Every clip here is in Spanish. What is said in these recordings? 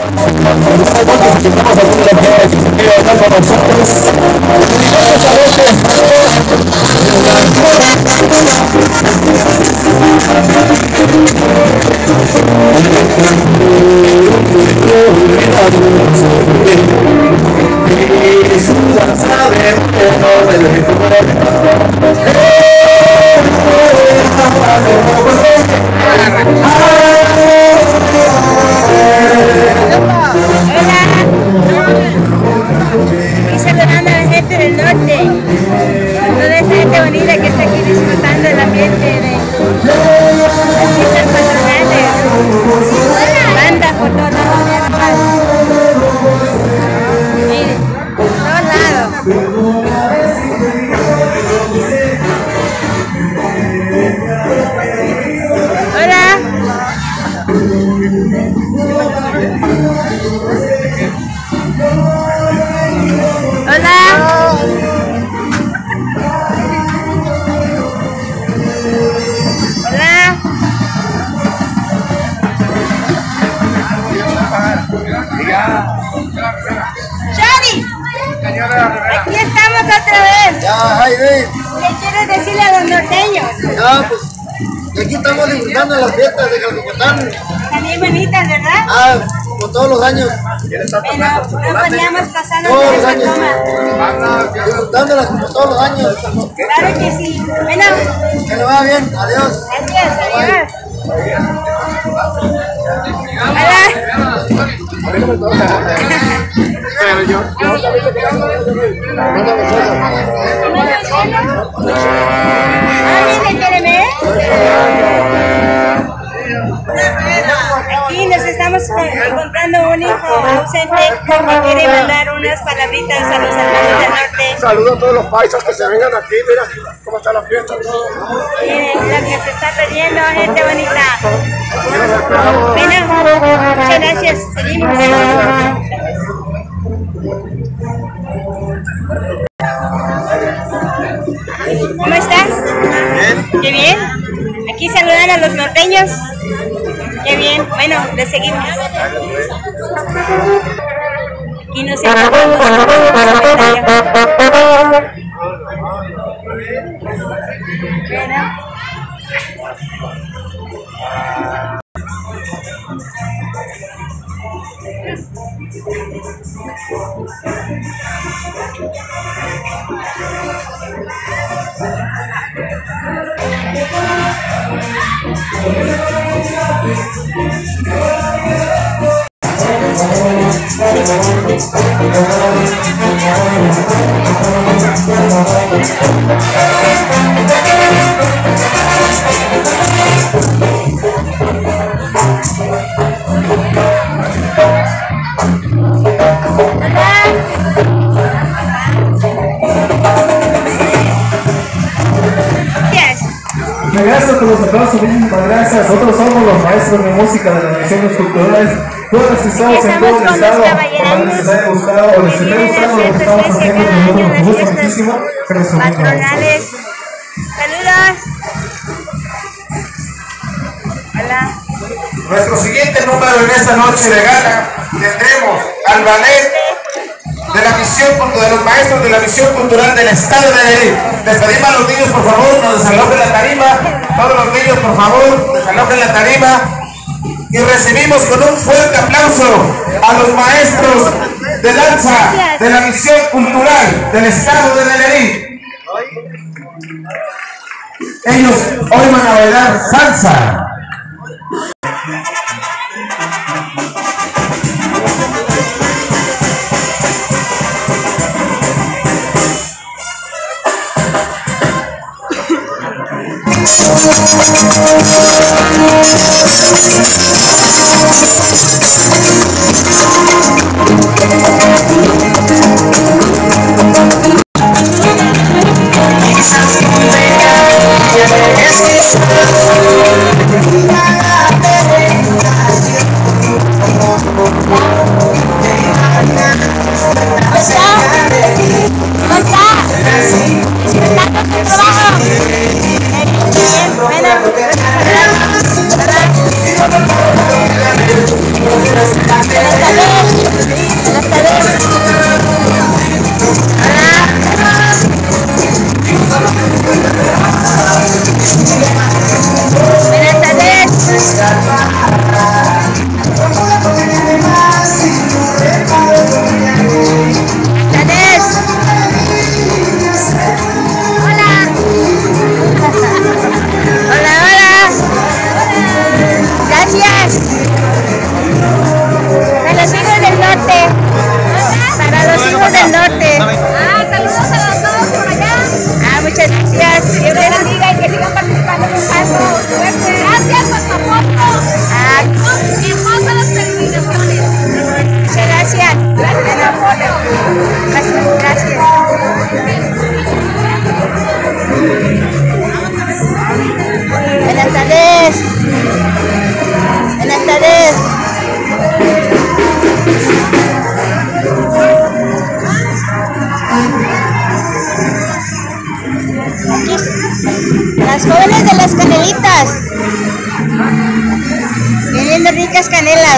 Y saludando a la gente del norte, toda esta gente bonita que está aquí disfrutando el ambiente de las fiestas patronales. Bandas por todos lados, miren, por todos lados. Hola. Hola. Hola. Shadi, aquí estamos otra vez. Ya, Jaime. ¿Qué quieres decirle a los norteños? Ya, pues, aquí estamos disfrutando las fiestas de Calcocotán. También bonitas, ¿verdad? Ah, como todos los años. Pero no podíamos pasarnos Todos de los esa años. toma. Disfrutándolas como todos los años. Claro que sí. Bueno, Que le vaya bien. Adiós. gracias, adiós. Aquí nos estamos encontrando un hijo ausente que quiere mandar unas palabritas a los hermanos del norte. Saludos a todos los paisas que se vengan aquí, mira cómo está la fiesta. Miren lo que se está perdiendo, gente bonita. Bueno, muchas gracias. Seguimos. ¿Cómo estás? Bien. Qué bien. Aquí saludan a los norteños. Qué bien. Bueno, le seguimos. Aquí nos encontramos con el comentario. Bueno. Gracias por los aplausos, muchísimas gracias. Nosotros somos los maestros de música de las misiones culturales. Todos los estados en todo el estado. Ojalá les haya gustado o les esté gustando lo que estamos haciendo. Nosotros nos gusta muchísimo que nos patronales. Saludos. Hola. Nuestro siguiente número en esta noche de gala tendremos al ballet de la misión, de los maestros de la misión cultural del estado de Nayarit. Les pedimos a los niños, por favor, nos desalojen la tarima. Todos los niños, por favor, desalojen la tarima. Y recibimos con un fuerte aplauso a los maestros de danza de la misión cultural del estado de Nayarit. Ellos hoy van a bailar salsa.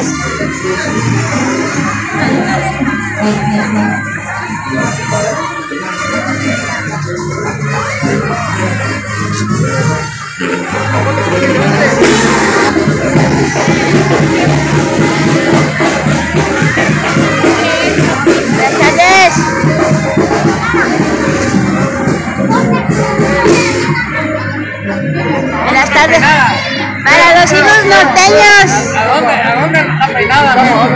gracias. Buenas tardes. Buenas tardes. Para los hijos norteños. ¿A dónde está peinada?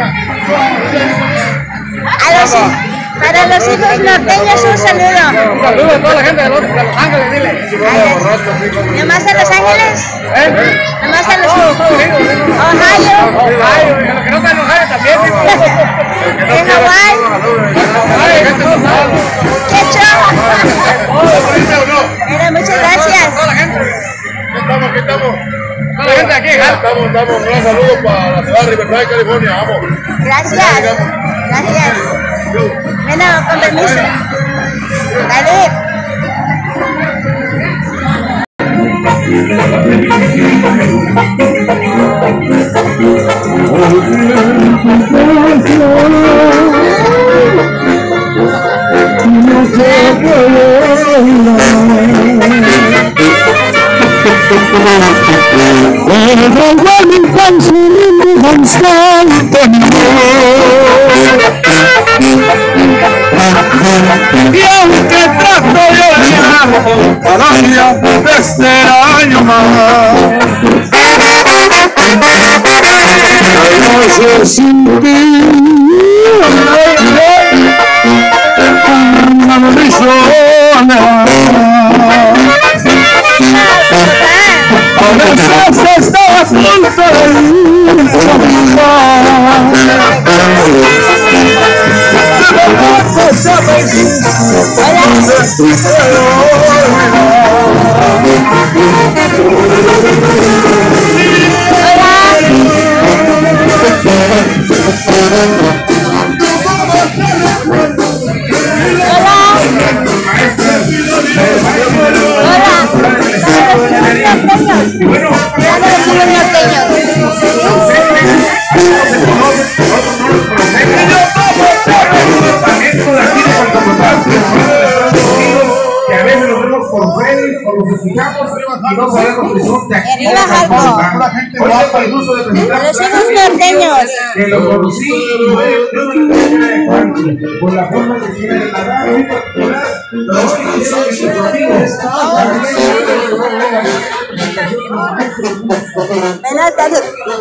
Para los hijos norteños un saludo. Un saludo a toda la gente de Los Ángeles, dile. ¿Nomás a Los Ángeles? ¿Nomás a Los Ohio? Ohio, los que no están en Ohio también, digo. ¿En Hawaii? ¡Qué show! Bueno, muchas gracias. Toda la gente. Aquí estamos. Toda la gente aquí, Estamos, un gran saludo para la ciudad de Riverside, California, vamos. Gracias. Gracias. Bueno, con permiso. Dale. Y aunque trato yo de llegar cada día de este año más, no sé sin ti, una persona. A veces estaba a punto de ir que a veces nos vemos por Facebook, o nos escuchamos y no sabemos que son de aquí. Arriba, Jalco. La gente guapa y gusto de presentar. Los hijos norteños. Que lo conocí por la forma que tiene la radio muy particular. Buenas tardes.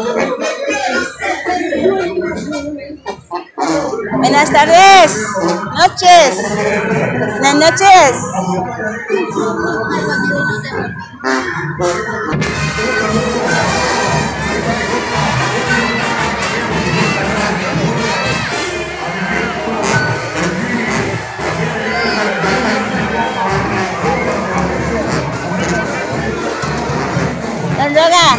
Buenas tardes. Noches. Buenas noches. La droga.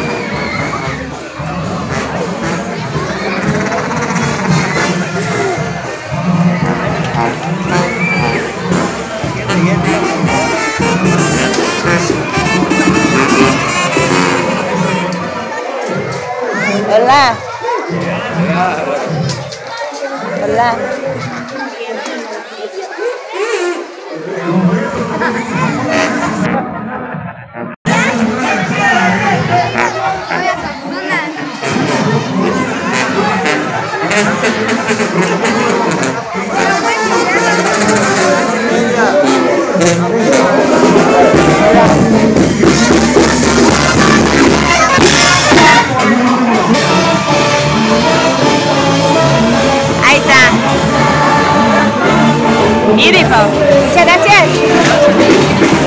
Hola. Hola. Ahí está. Beautiful. Muchas gracias.